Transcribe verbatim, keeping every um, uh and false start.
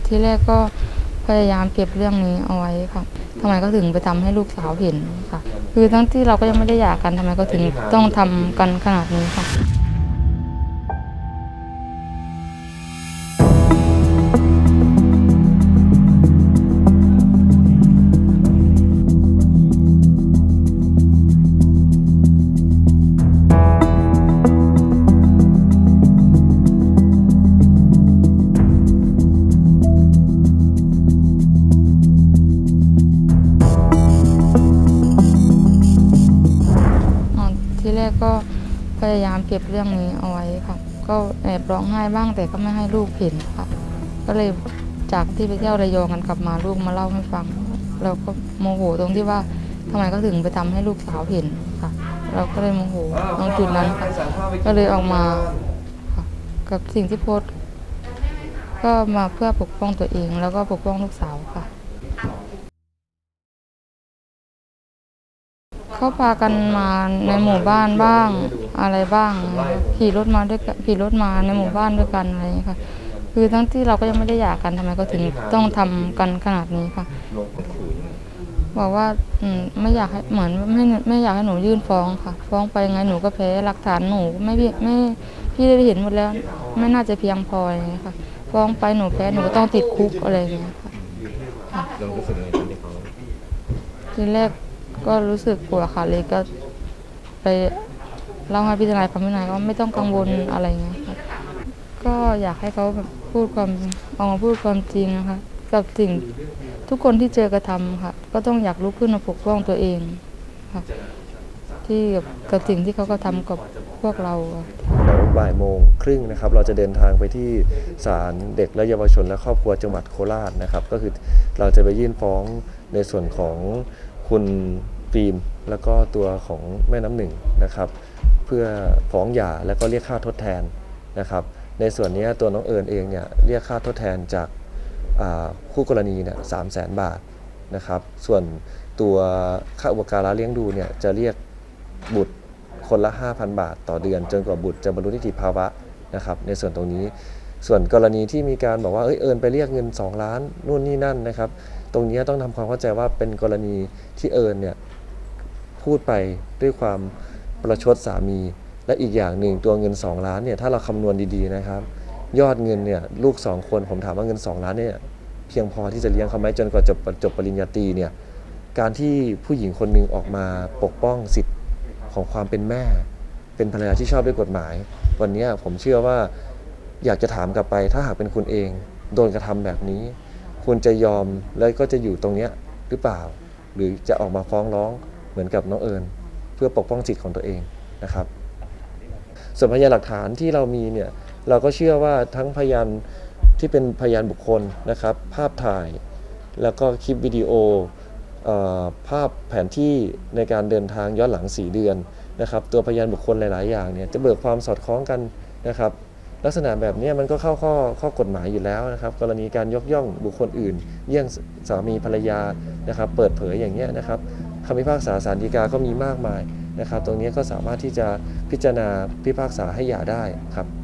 ที่แรกก็พยายามเก็บเรื่องนี้เอาไว้ค่ะทำไมก็ถึงไปทำให้ลูกสาวเห็นค่ะคือทั้งที่เราก็ยังไม่ได้หย่ากันทำไมก็ถึงต้องทำกันขนาดนี้ค่ะที่แรกก็พยายามเก็บเรื่องนี้เอาไว้ค่ะก็แอบร้องไห้บ้างแต่ก็ไม่ให้ลูกเห็นค่ะก็เลยจากที่ไปเที่ยวระยองกันกลับมาลูกมาเล่าให้ฟังเราก็โมโหตรงที่ว่าทำไมก็ถึงไปทำให้ลูกสาวเห็นค่ะเราก็เลยโมโหตรงจุดนั้นค่ะก็เลยออกมาค่ะกับสิ่งที่โพสต์ก็มาเพื่อปกป้องตัวเองแล้วก็ปกป้องลูกสาวค่ะเขาพากันมาในหมู่บ้านบ้างอะไรบ้างขี่รถมาด้วยกันขี่รถมาในหมู่บ้านด้วยกันอะไรอย่างนี้ค่ะคือทั้งที่เราก็ยังไม่ได้หย่ากันทำไมก็ถึงต้องทำกันขนาดนี้ค่ะบอกว่าไม่อยากให้เหมือนไม่ไม่อยากให้หนูยื่นฟ้องค่ะฟ้องไปไงหนูก็แพ้หลักฐานหนูไม่ไม่พี่ได้เห็นหมดแล้วไม่น่าจะเพียงพออย่างนี้ค่ะฟ้องไปหนูแพ้หนูก็ต้องติดคุกอะไรอย่างนี้ค่ะเรารู้สึกยังไงตอนที่เขาทีแรกก็รู้สึกกลัวค่ะเลยก็ไปเล่าให้พี่ทนายฟังพี่ทนายก็ไม่ต้องกังวลอะไรเงี้ยค่ะก็อยากให้เขาแบบพูดความออกมาพูดความจริงนะคะกับสิ่งทุกคนที่เจอกระทำค่ะก็ต้องอยากลุกขึ้นมาปกป้องตัวเองค่ะที่กับสิ่งที่เขากระทำกับพวกเราบ่ายโมงครึ่งนะครับเราจะเดินทางไปที่ศาลเด็กและเยาวชนและครอบครัวจังหวัดโคราชนะครับก็คือเราจะไปยื่นฟ้องในส่วนของคุณฟิล์มแล้วก็ตัวของแม่น้ำหนึ่งนะครับเพื่อฟ้องหย่าแล้วก็เรียกค่าทดแทนนะครับในส่วนนี้ตัวน้องเอิญเองเนี่ยเรียกค่าทดแทนจากคู่กรณีเนี่ยสามแสนบาทนะครับส่วนตัวค่าอุปการะเลี้ยงดูเนี่ยจะเรียกบุตรคนละ ห้าพัน บาทต่อเดือนจนกว่าบุตรจะบรรลุนิติภาวะนะครับในส่วนตรงนี้ส่วนกรณีที่มีการบอกว่าเอ้ยเอิญไปเรียกเงินสองล้านนู่นนี่นั่นนะครับตรงนี้ต้องทำความเข้าใจว่าเป็นกรณีที่เอิญเนี่ยพูดไปด้วยความประชดสามีและอีกอย่างหนึ่งตัวเงินสองล้านเนี่ยถ้าเราคำนวณดีๆนะครับยอดเงินเนี่ยลูกสองคนผมถามว่าเงินสองล้านเนี่ยเพียงพอที่จะเลี้ยงเขาไหมจนกว่าจบจบปริญญาตรีเนี่ยการที่ผู้หญิงคนหนึ่งออกมาปกป้องสิทธิ์ของความเป็นแม่เป็นภรรยาที่ชอบด้วยกฎหมายวันนี้ผมเชื่อว่าอยากจะถามกลับไปถ้าหากเป็นคุณเองโดนกระทำแบบนี้คุณจะยอมแล้วก็จะอยู่ตรงนี้หรือเปล่าหรือจะออกมาฟ้องร้องเหมือนกับน้องเอิญเพื่อปกป้องสิทธิ์ของตัวเองนะครับส่วนพยานหลักฐานที่เรามีเนี่ยเราก็เชื่อว่าทั้งพยานที่เป็นพยานบุคคลนะครับภาพถ่ายแล้วก็คลิปวิดีโอภาพแผนที่ในการเดินทางย้อนหลังสี่เดือนนะครับตัวพยานบุคคลหลายๆอย่างเนี่ยจะเบิกความสอดคล้องกันนะครับลักษณะแบบนี้มันก็เข้าข้อข้อกฎหมายอยู่แล้วนะครับกรณีการยกย่องบุคคลอื่นเยี่ยงสามีภรรยานะครับเปิดเผยอย่างเงี้ยนะครับคำพิพากษาศาลฎีกาก็มีมากมายนะครับตรงนี้ก็สามารถที่จะพิจารณาพิพากษาให้หย่าได้ครับ